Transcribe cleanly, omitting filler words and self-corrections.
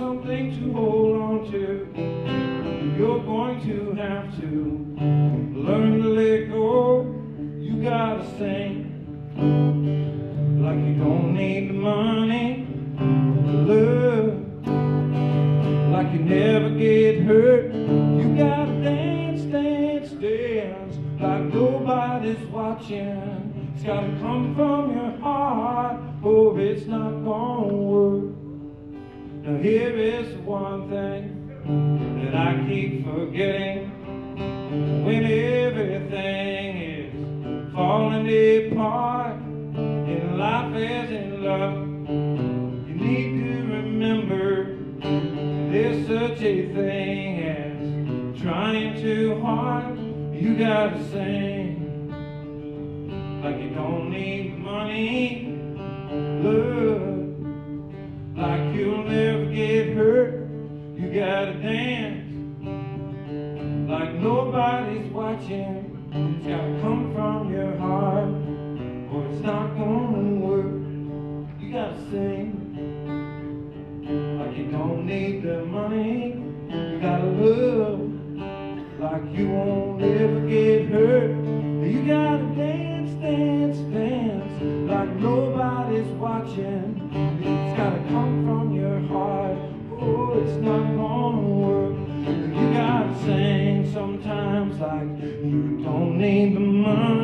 something to hold on to. You're going to have to learn to let go. You gotta sing like you don't need the money to love, like you never get hurt. You gotta dance, dance, dance like nobody's watching. It's gotta come from your heart, or it's not gonna work. Now here is one thing that I keep forgetting. When everything is falling apart in life as in love, you need to remember there's such a thing as trying too hard. You gotta sing like you don't need money, love, like you'll never get hurt. You gotta dance like nobody's watching. It's gotta come from your heart, or it's not gonna work. You gotta sing like you don't need the money. You gotta love like you won't ever get hurt. You gotta dance, dance, dance like nobody's watching. It's gotta come from your heart, oh, it's not gonna work. You gotta sing sometimes like you don't need the money.